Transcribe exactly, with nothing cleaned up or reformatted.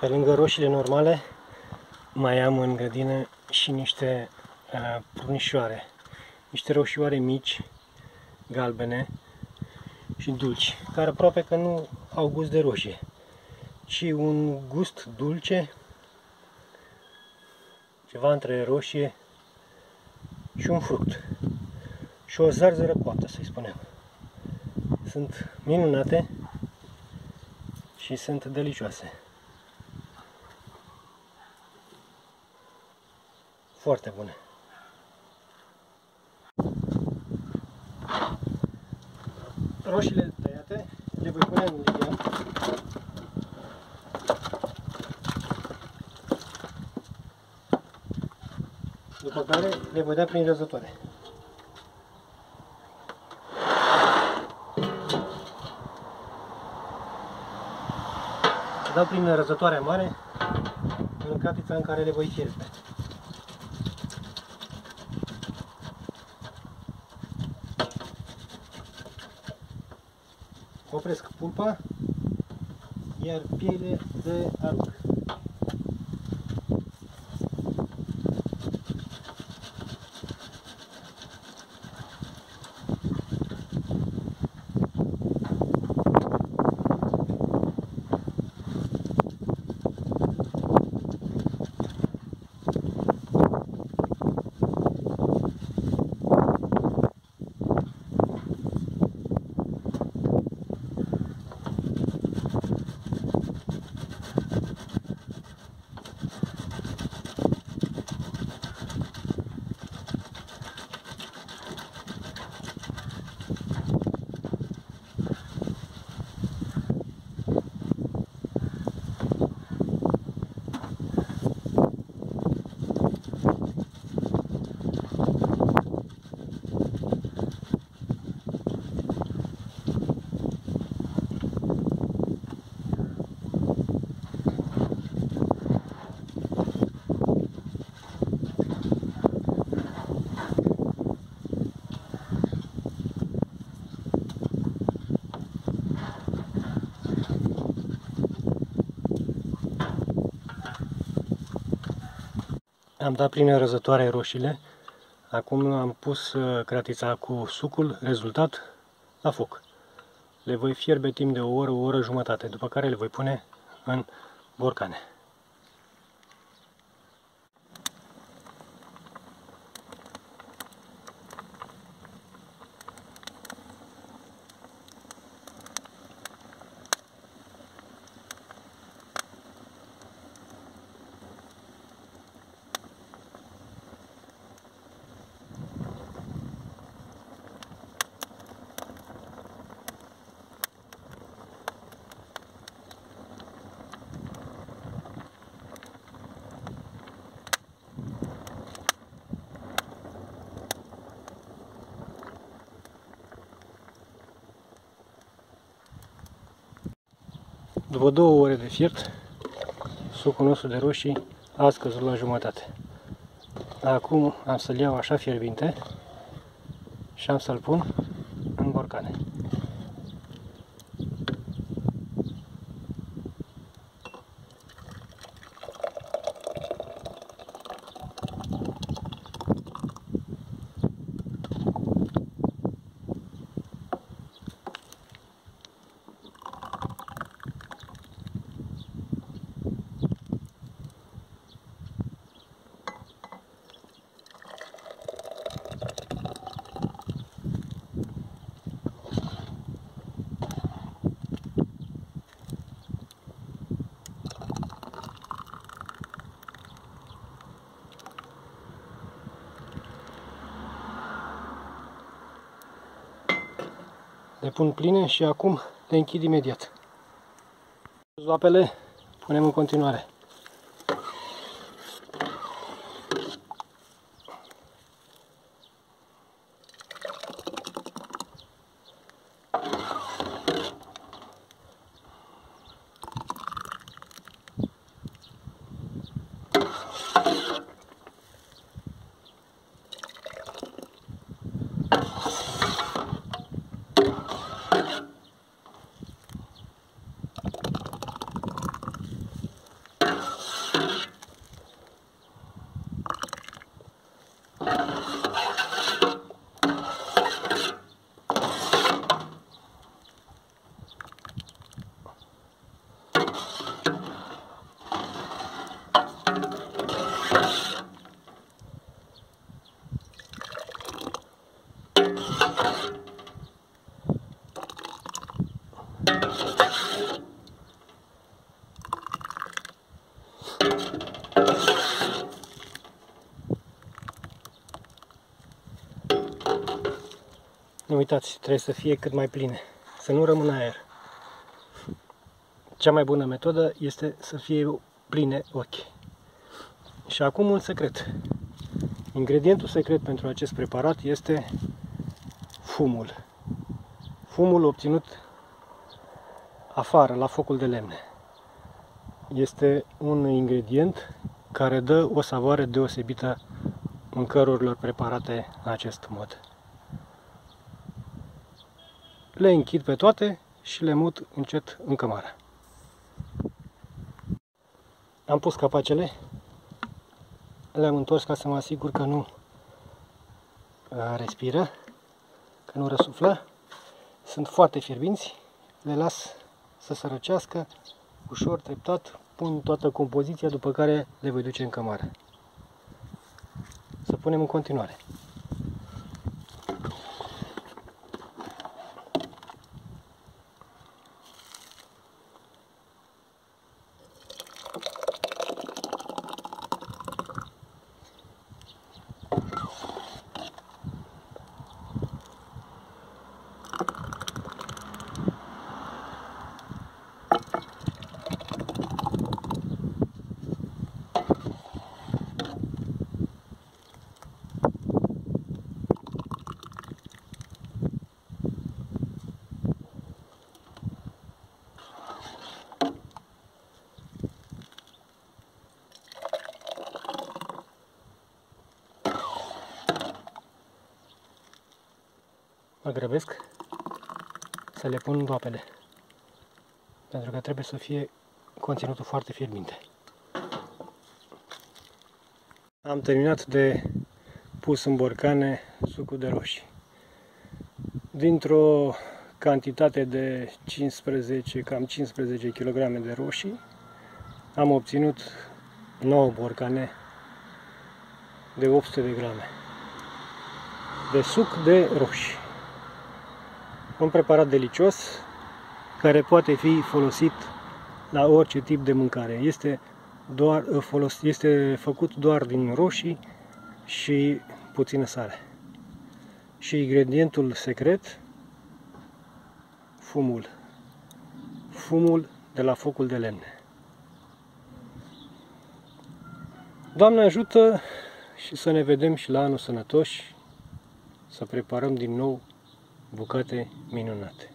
Pe lângă roșiile normale, mai am în grădină și niște uh, prunișoare. Niște roșioare mici, galbene și dulci, care aproape că nu au gust de roșie, ci un gust dulce, ceva între roșie și un fruct. Și o zarzără coaptă, să-i spunem. Sunt minunate și sunt delicioase. Foarte bune. Roșiile tăiate le voi pune în ligian. După care le voi da prin răzătoare. Le dau prin răzătoarea mare în cratița în care le voi fierbe. Opresc pulpa, iar piele de arunc. Am dat prin răzătoare roșiile, acum am pus cratița cu sucul rezultat la foc. Le voi fierbe timp de o oră, o oră jumătate, după care le voi pune în borcane. După două ore de fiert, sucul nostru de roșii a scăzut la jumătate. Acum am să-l iau așa fierbinte și am să-l pun în borcane. Le pun pline și acum le închid imediat. Zoapele punem în continuare. Nu uitați, trebuie să fie cât mai pline, să nu rămână aer. Cea mai bună metodă este să fie pline ochi. Și acum un secret. Ingredientul secret pentru acest preparat este fumul. Fumul obținut afară, la focul de lemne. Este un ingredient care dă o savoare deosebită mâncărurilor preparate în acest mod. Le închid pe toate și le mut încet în cămară. Am pus capacele, le-am întors ca să mă asigur că nu respiră, că nu răsuflă. Sunt foarte fierbinți, le las să se răcească ușor, treptat, pun toată compoziția, după care le voi duce în cămară. Să punem în continuare. Mă grăbesc să le pun doapele, pentru că trebuie să fie conținutul foarte fierbinte. Am terminat de pus în borcane sucul de roșii. Dintr-o cantitate de cincisprezece, cam cincisprezece kilograme de roșii, am obținut nouă borcane de opt sute de grame de suc de roșii. Un preparat delicios care poate fi folosit la orice tip de mâncare. Este, doar, folos, este făcut doar din roșii și puțină sare. Și ingredientul secret, fumul. Fumul de la focul de lemne. Doamne ajută și să ne vedem și la anul sănătoși, să preparăm din nou bucate minunate.